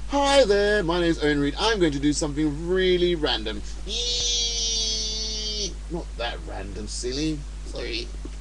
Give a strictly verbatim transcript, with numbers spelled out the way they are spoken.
Hi there, my name is Owen Reed. I'm going to do something really random. Not that random, silly. Sorry.